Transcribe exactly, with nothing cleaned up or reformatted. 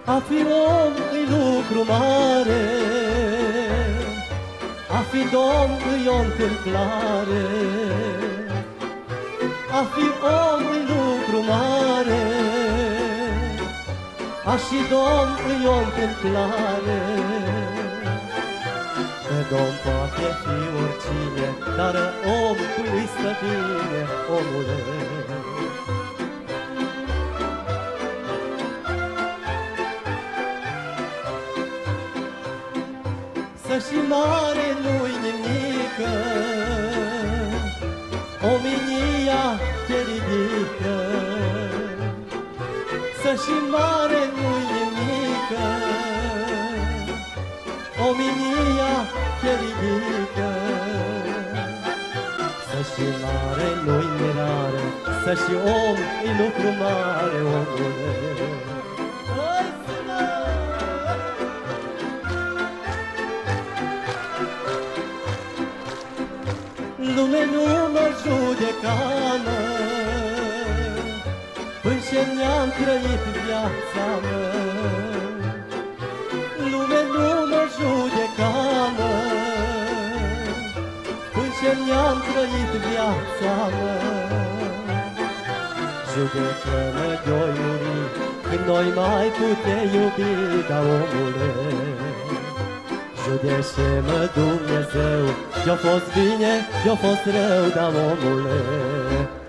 A fi om e lucru mare, a fi domn e o întâmplare. A fi om e lucru mare, a și domn e o întâmplare. Că domn poate fi oricine, dar om cu-i stă bine, omule. Să și mare nu-i nimică, omenia te ridică. Să și mare nu-i nimică, omenia te ridică. Să și mare nu-i mirare, să și om e lucru mare, omule. Lume nu mă judeca, mă, până ce mi-am trăit viața, mă. Lume nu mă judeca, mă, până ce mi-am trăit viața, mă. Judecă-mă de-o iuri, când noi mai putem iubi, da, omule. Judește-mă, Dumnezeu, eu fost bine, eu fost rău, da, omule.